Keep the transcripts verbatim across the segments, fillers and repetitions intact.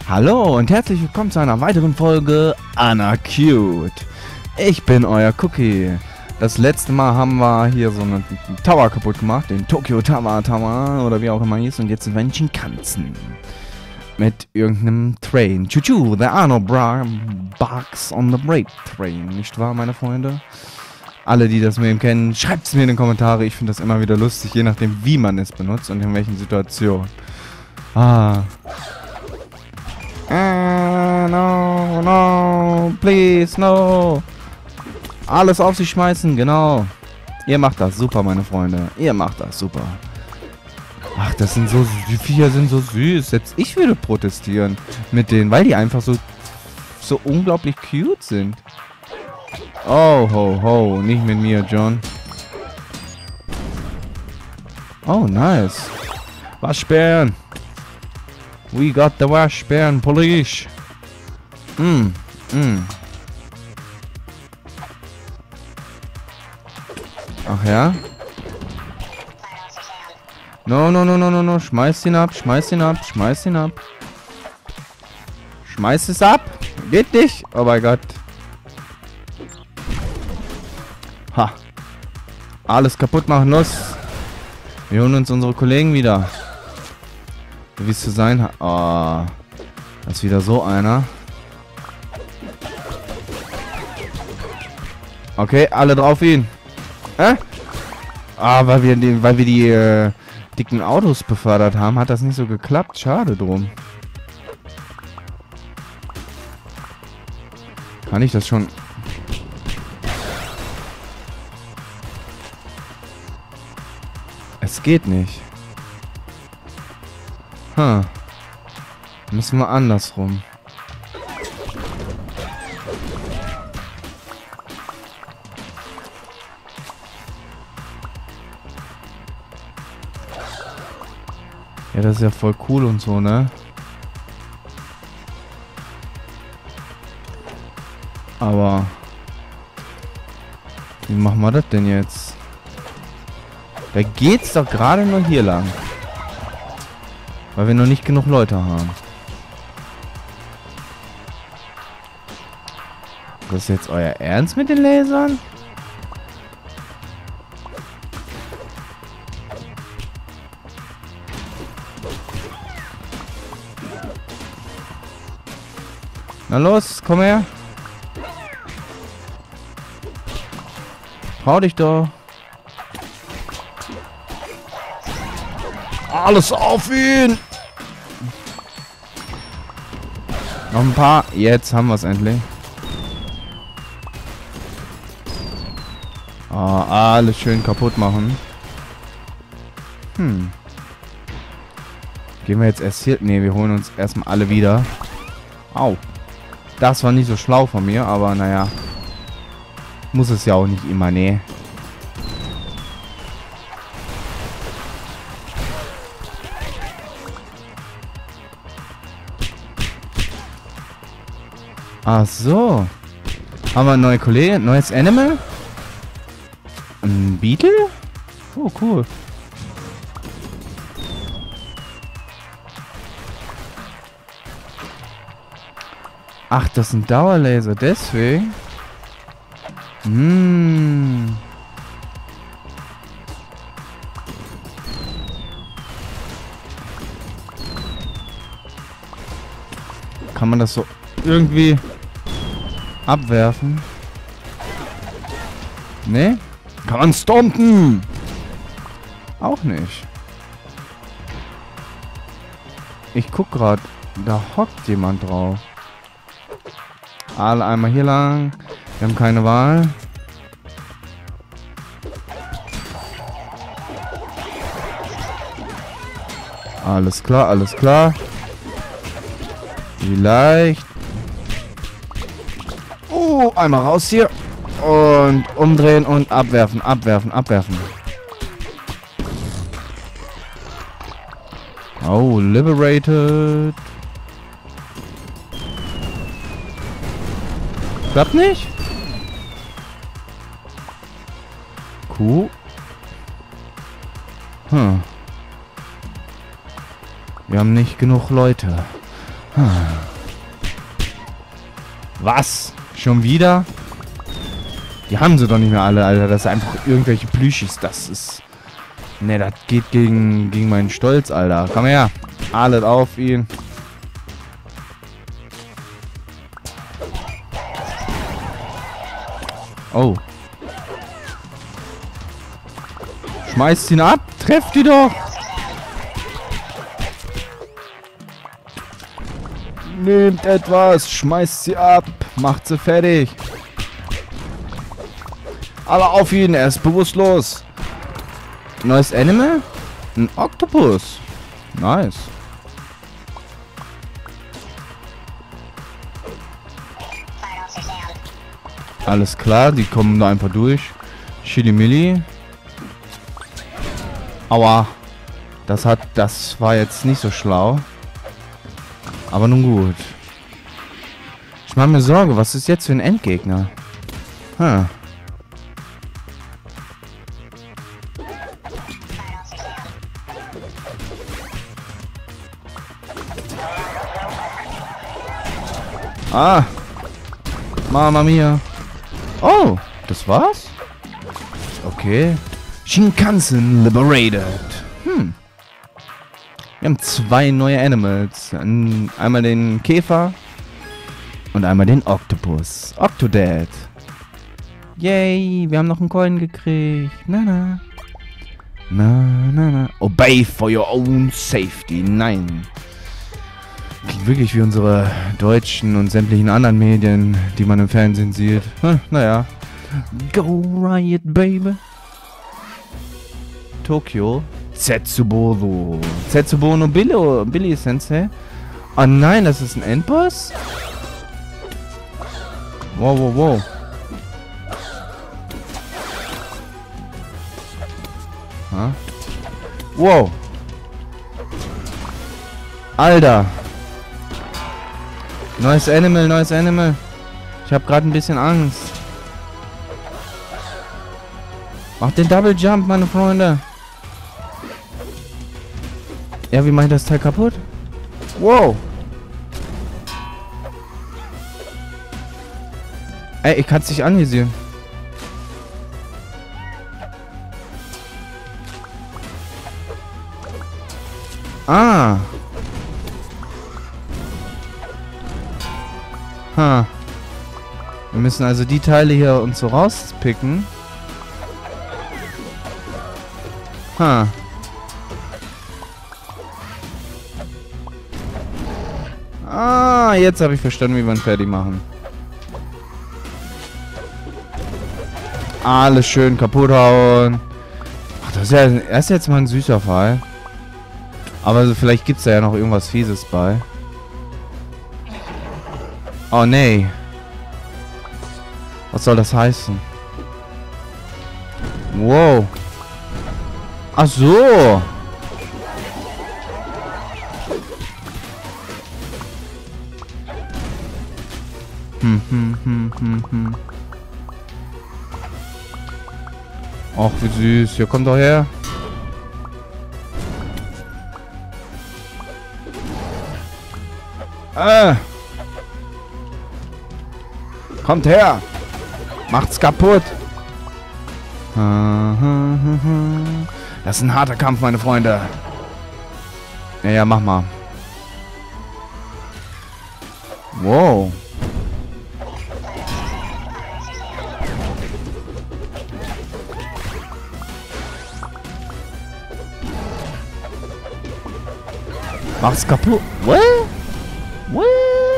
Hallo und herzlich willkommen zu einer weiteren Folge Anna Cute. Ich bin euer Cookie. Das letzte Mal haben wir hier so einen Tower kaputt gemacht, den Tokyo Tower Tower oder wie auch immer hieß. Und jetzt sind wir in Shinkansen. Mit irgendeinem Train. Chuchu, there are no bra bugs on the break train. Nicht wahr, meine Freunde? Alle, die das mit ihm kennen, schreibt es mir in die Kommentare. Ich finde das immer wieder lustig, je nachdem, wie man es benutzt und in welchen Situationen. Ah. Ah, no, no, please, no. Alles auf sich schmeißen, genau. Ihr macht das super, meine Freunde. Ihr macht das super. Ach, das sind so, die Viecher sind so süß. Jetzt ich würde protestieren mit denen, weil die einfach so, so unglaublich cute sind. Oh, ho, ho, nicht mit mir, John. Oh, nice. Waschbären. We got the Waschbären Police. Mm, mm. Ach ja? No, no, no, no, no, no. Schmeiß ihn ab, schmeiß ihn ab, schmeiß ihn ab. Schmeiß es ab. Geht nicht. Oh mein Gott. Ha. Alles kaputt machen, los. Wir holen uns unsere Kollegen wieder. Wie es zu sein hat. Oh. Das ist wieder so einer. Okay, alle drauf ihn. Hä? Ah, weil wir die, weil wir die äh, dicken Autos befördert haben, hat das nicht so geklappt. Schade drum. Kann ich das schon... Es geht nicht. Hm. Müssen wir andersrum. Ja, das ist ja voll cool und so, ne? Aber... Wie machen wir das denn jetzt? Da geht's doch gerade nur hier lang. Weil wir noch nicht genug Leute haben. Das ist jetzt euer Ernst mit den Lasern? Na los, komm her. Trau dich doch. Alles auf ihn! Noch ein paar. Jetzt haben wir es endlich. Oh, alles schön kaputt machen. Hm. Gehen wir jetzt erst hier... Ne, wir holen uns erstmal alle wieder. Au. Das war nicht so schlau von mir, aber naja. Muss es ja auch nicht immer, ne. Ach so. Haben wir einen neuen Kollegen? Neues Animal? Ein Beetle? Oh, cool. Ach, das sind Dauerlaser, deswegen. Hm. Kann man das so irgendwie abwerfen? Ne? Kann man stompen? Auch nicht. Ich guck gerade, da hockt jemand drauf. Alle einmal hier lang. Wir haben keine Wahl. Alles klar, alles klar. Vielleicht. Oh, einmal raus hier. Und umdrehen und abwerfen, abwerfen, abwerfen. Oh, liberated. Klappt nicht? Cool. Hm. Wir haben nicht genug Leute. Was? Schon wieder? Die haben sie doch nicht mehr alle, Alter. Das ist einfach irgendwelche Plüschis. Das ist... Ne, das geht gegen, gegen meinen Stolz, Alter. Komm her. Alles auf ihn. Oh. Schmeißt ihn ab. Trefft die doch. Nehmt etwas. Schmeißt sie ab. Macht sie fertig. Aber auf ihn. Er ist bewusstlos. Neues Animal? Ein Oktopus. Nice. Alles klar, die kommen da einfach durch. Chilimilli. Aua. Das hat, das war jetzt nicht so schlau. Aber nun gut. Ich mache mir Sorge, was ist jetzt für ein Endgegner? Hm. Ah. Mama mia. Oh, das war's? Okay. Shinkansen liberated. Hm. Wir haben zwei neue Animals. Einmal den Käfer und einmal den Oktopus. Octodad. Yay, wir haben noch einen Coin gekriegt. Na na. Na na na. Obey for your own safety. Nein. Klingt wirklich wie unsere deutschen und sämtlichen anderen Medien, die man im Fernsehen sieht. Hm, naja. Go Riot, baby. Tokio. Zetsubo. Zetsubo no Billy, Billy Sensei. Oh nein, das ist ein Endboss? Wow, wow, wow. Ha? Wow. Alter. Neues Animal, neues Animal. Ich habe gerade ein bisschen Angst. Macht den Double Jump, meine Freunde. Ja, wie meint das Teil kaputt? Wow. Ey, ich kann es nicht anvisieren. Ah. Ha. Wir müssen also die Teile hier uns so rauspicken. Ha. Ah, jetzt habe ich verstanden, wie wir ihn fertig machen. Alles schön kaputt hauen. Ach, das ist ja das ist jetzt mal ein süßer Fall. Aber so, vielleicht gibt es da ja noch irgendwas Fieses bei. Oh nee. Was soll das heißen? Wow. Ach so. Hm, hm, hm, hm, hm. Ach, wie süß. Ja, kommt doch her. Ah. Kommt her. Macht's kaputt. Das ist ein harter Kampf, meine Freunde. Ja, ja, mach mal. Wow. Mach's kaputt. What? What?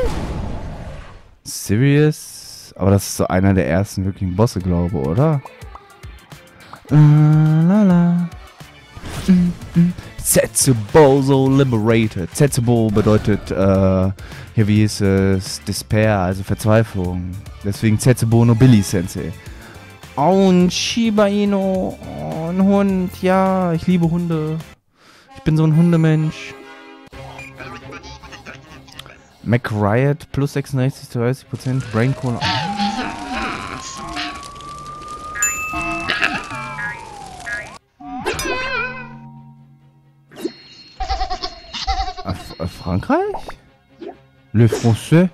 Serious? Aber das ist so einer der ersten wirklichen Bosse, glaube ich, oder? Uh, lala. Mm, mm. Zetsubo so liberated. Zetsubo bedeutet, äh, hier wie hieß es, Despair, also Verzweiflung. Deswegen Zetsubo no Billy Sensei. Oh, ein Shiba Inu. Oh, ein Hund. Ja, ich liebe Hunde. Ich bin so ein Hundemensch. Mac Riot plus sechsundsechzig zu dreißig Prozent. Brain Cola. Frankreich? Le Français?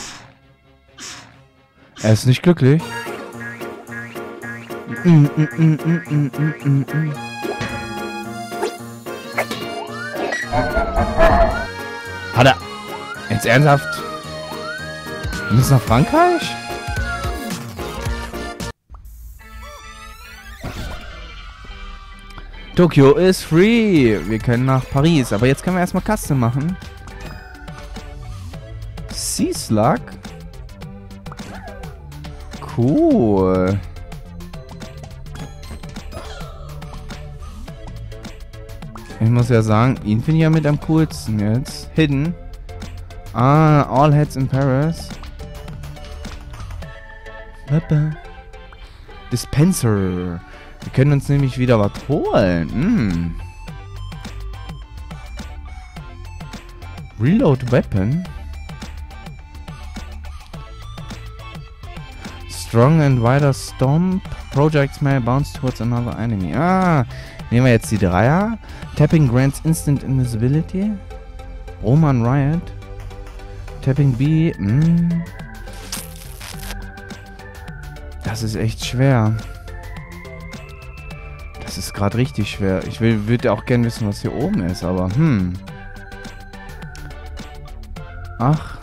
Er ist nicht glücklich. Mm, mm, mm, mm, mm, mm, mm. Hat er... Jetzt ernsthaft? Wir müssen nach Frankreich? Tokyo is free. Wir können nach Paris. Aber jetzt können wir erstmal Kaste machen. Sea Slug. Cool. Ich muss ja sagen, ihn finde ich ja mit am coolsten jetzt. Hidden. Ah, All Heads in Paris. Dispenser. Wir können uns nämlich wieder was holen. Mm. Reload Weapon. Strong and wider stomp. Projects may bounce towards another enemy. Ah, nehmen wir jetzt die Dreier. Tapping grants instant invisibility. Roman Riot. Tapping B. Mm. Das ist echt schwer. Das ist gerade richtig schwer. Ich will, würde auch gerne wissen, was hier oben ist, aber hm. Ach.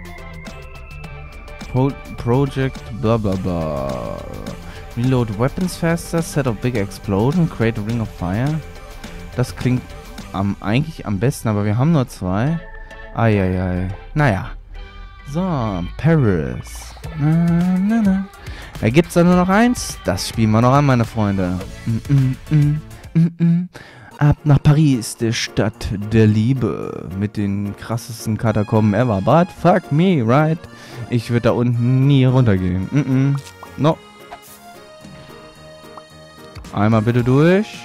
Pro Project bla bla bla. Reload weapons faster, set of big explosion, create a ring of fire. Das klingt am, eigentlich am besten, aber wir haben nur zwei. Eieiei. Naja. So, Paris. Na, na, na. Da gibt's da nur noch eins. Das spielen wir noch an, meine Freunde. Mm, mm, mm, mm, mm. Ab nach Paris, der Stadt der Liebe. Mit den krassesten Katakomben ever. But fuck me, right? Ich würde da unten nie runtergehen. Mm, mm. No. Einmal bitte durch.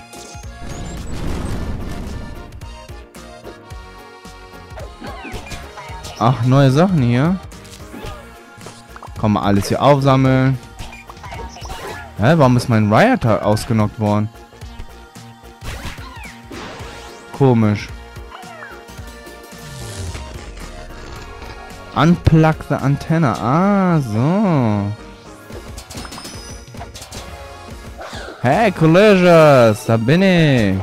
Ach, neue Sachen hier. Kann man alles hier aufsammeln. Hä, warum ist mein Riot ausgenockt worden? Komisch. Unplug the Antenne. Ah, so. Hey, Collisions, da bin ich.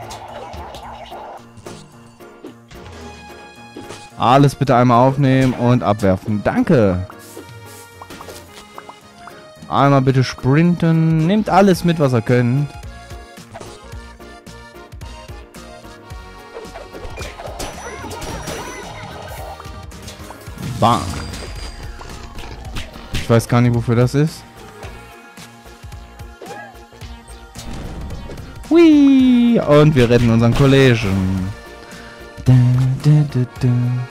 Alles bitte einmal aufnehmen und abwerfen. Danke. Einmal bitte sprinten. Nehmt alles mit, was ihr könnt. Bam. Ich weiß gar nicht, wofür das ist. Hui. Und wir retten unseren Kollegen. Da, da, da, da.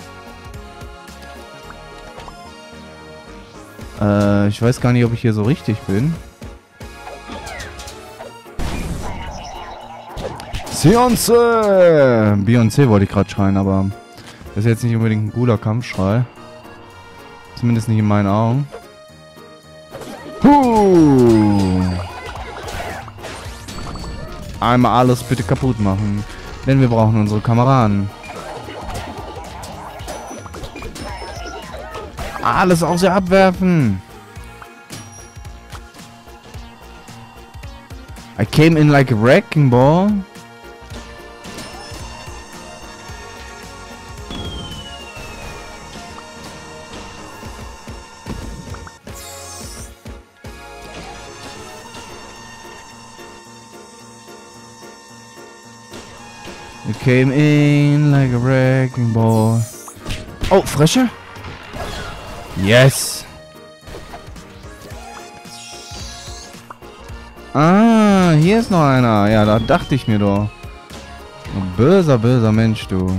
Äh, ich weiß gar nicht, ob ich hier so richtig bin. Beyoncé! Beyoncé wollte ich gerade schreien, aber das ist jetzt nicht unbedingt ein guter Kampfschrei. Zumindest nicht in meinen Augen. Puh. Einmal alles bitte kaputt machen. Denn wir brauchen unsere Kameraden. Alles auf sie abwerfen. I came in like a wrecking ball. You came in like a wrecking ball. Oh, Frösche? Yes. Ah, hier ist noch einer. Ja, da dachte ich mir doch. Ein böser, böser Mensch, du.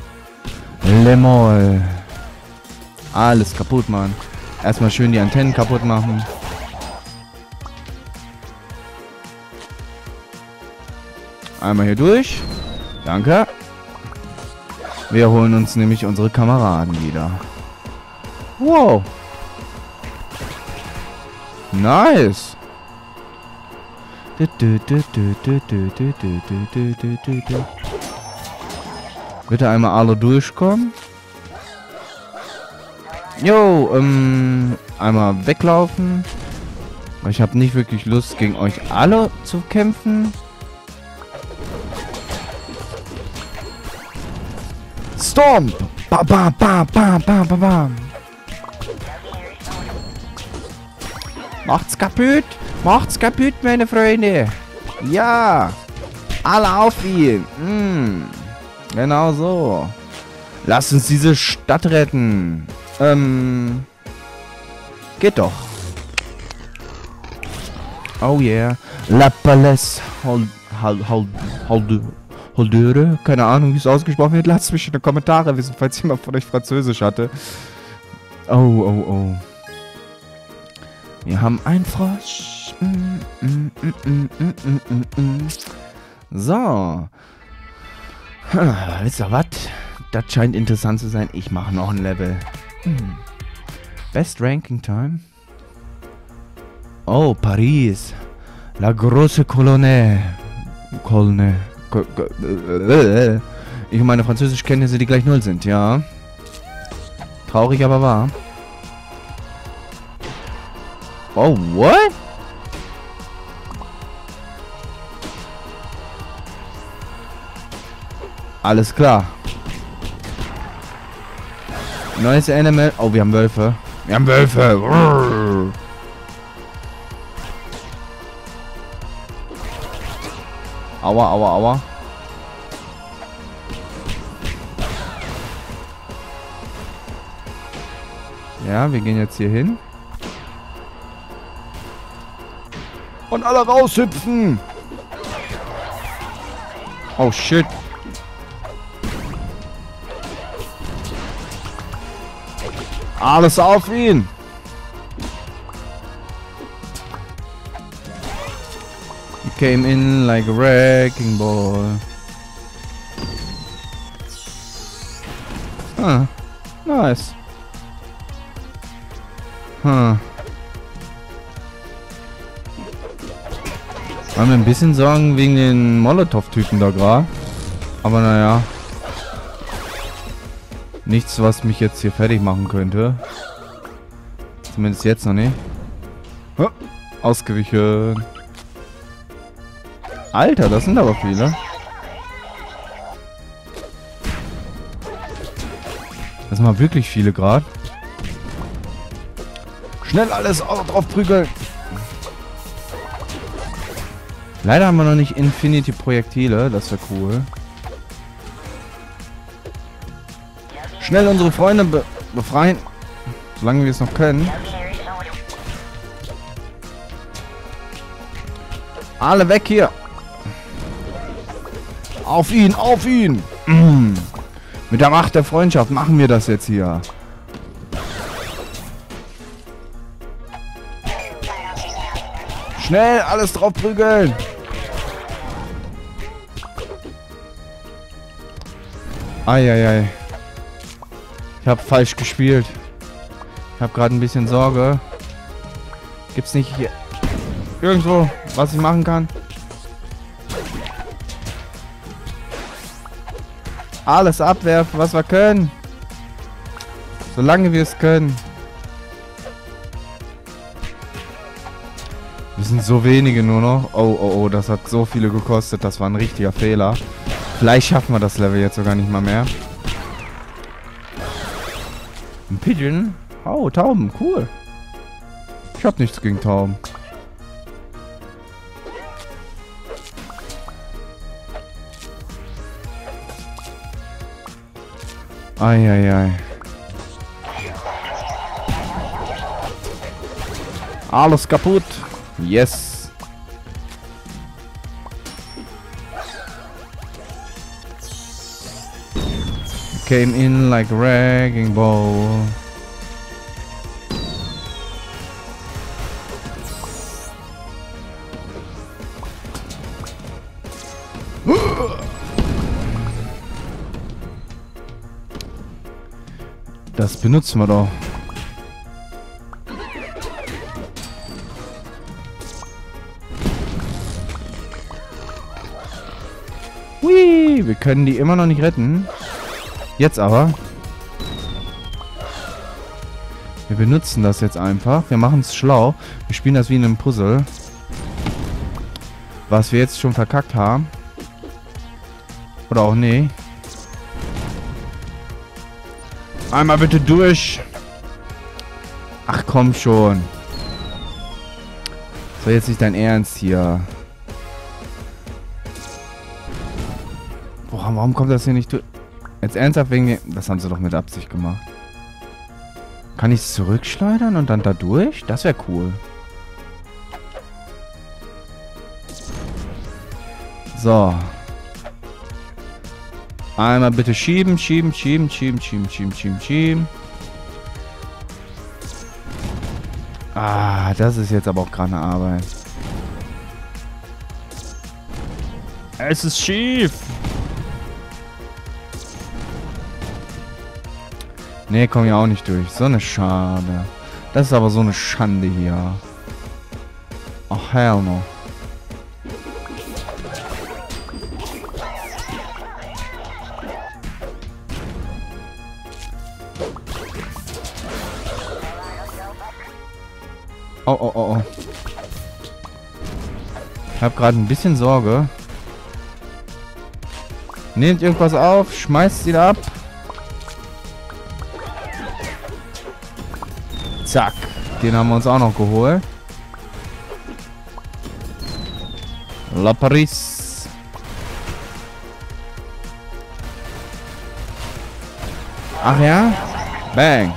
Lemol. Alles kaputt, Mann. Erstmal schön die Antennen kaputt machen. Einmal hier durch. Danke. Wir holen uns nämlich unsere Kameraden wieder. Wow. Nice. Bitte einmal alle durchkommen. Jo, ähm, einmal weglaufen. Ich habe nicht wirklich Lust, gegen euch alle zu kämpfen. Stomp! Ba, ba, ba, ba, ba, ba, ba. Macht's kaputt! Macht's kaputt, meine Freunde! Ja! Alle auf ihn! Mm. Genau so. Lasst uns diese Stadt retten. Ähm. Geht doch. Oh yeah. La Palais Hol... Hol... Hol... Hol... Holdöre? Keine Ahnung, wie es ausgesprochen wird. Lasst mich in die Kommentare wissen, falls jemand von euch Französisch hatte. Oh, oh, oh. Wir haben einen Frosch. Mm, mm, mm, mm, mm, mm, mm. So. Wisst ihr was? Das scheint interessant zu sein. Ich mache noch ein Level. Hm. Best Ranking Time. Oh, Paris. La grosse Colonne. Colonne. Ich und meine Französischkenntnisse, die gleich null sind, ja. Traurig, aber wahr. Oh, what? Alles klar. Neues Animal. Oh, wir haben Wölfe. Wir haben Wölfe. Rrr. Aua, aua, aua. Ja, wir gehen jetzt hier hin. Und alle raushüpfen. Oh, shit. Alles auf ihn. He came in like a wrecking ball. Ah, nice. Hm. Haben wir ein bisschen Sorgen wegen den Molotow-Typen da gerade. Aber naja. Nichts, was mich jetzt hier fertig machen könnte. Zumindest jetzt noch nicht. Oh, ausgewichen. Alter, das sind aber viele. Das sind mal wirklich viele gerade. Schnell alles drauf prügeln. Leider haben wir noch nicht Infinity-Projektile. Das wäre cool. Schnell unsere Freunde be befreien. Solange wir es noch können. Alle weg hier. Auf ihn, auf ihn. Mm. Mit der Macht der Freundschaft machen wir das jetzt hier. Schnell alles drauf prügeln. Eieiei. Ich habe falsch gespielt. Ich habe gerade ein bisschen Sorge. Gibt's nicht hier irgendwo, was ich machen kann? Alles abwerfen, was wir können. Solange wir es können. Wir sind so wenige nur noch. Oh, oh, oh, das hat so viele gekostet. Das war ein richtiger Fehler. Vielleicht schaffen wir das Level jetzt sogar nicht mal mehr. Ein Pigeon? Oh, Tauben, cool. Ich hab nichts gegen Tauben. Eieiei. Alles kaputt. Yes. Came in like a wrecking ball. Das benutzen wir doch. Hui, wir können die immer noch nicht retten. Jetzt aber. Wir benutzen das jetzt einfach. Wir machen es schlau. Wir spielen das wie in einem Puzzle. Was wir jetzt schon verkackt haben. Oder auch nee. Einmal bitte durch. Ach komm schon. So, jetzt nicht dein Ernst hier. Boah, warum kommt das hier nicht durch? Jetzt ernsthaft wegen dem... Das haben sie doch mit Absicht gemacht. Kann ich es zurückschleudern und dann da durch? Das wäre cool. So. Einmal bitte schieben, schieben, schieben, schieben, schieben, schieben, schieben, schieben. Ah, das ist jetzt aber auch gerade eine Arbeit. Es ist schief. Nee, komm ja auch nicht durch. So eine Schade. Das ist aber so eine Schande hier. Ach, hell no. Oh, oh, oh, oh. Ich habe gerade ein bisschen Sorge. Nehmt irgendwas auf, schmeißt ihn ab. Zack. Den haben wir uns auch noch geholt. La Paris. Ach ja? Bang.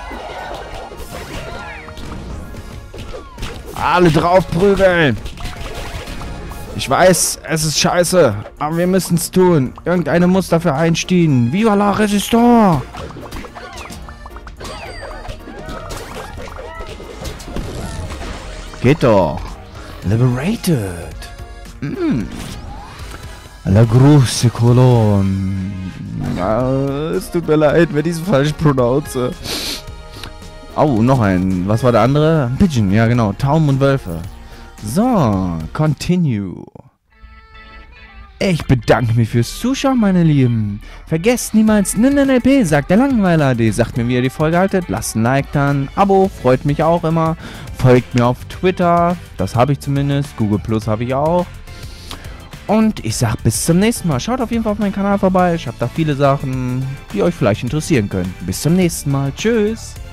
Alle drauf prügeln. Ich weiß, es ist scheiße, aber wir müssen es tun. Irgendeine muss dafür einstehen. Viva la Resistance! Geht doch. Liberated. Mm. La große Kolonne. Ah, es tut mir leid, wenn ich es falsch pronounce. Oh, noch ein. Was war der andere? Pigeon, ja genau. Taum und Wölfe. So, continue. Ich bedanke mich fürs Zuschauen, meine Lieben. Vergesst niemals N N L P, sagt der Langweiler. Die sagt mir, wie ihr die Folge haltet. Lasst ein Like dann. Abo, freut mich auch immer. Folgt mir auf Twitter. Das habe ich zumindest. Google Plus habe ich auch. Und ich sag bis zum nächsten Mal. Schaut auf jeden Fall auf meinen Kanal vorbei. Ich habe da viele Sachen, die euch vielleicht interessieren können. Bis zum nächsten Mal. Tschüss.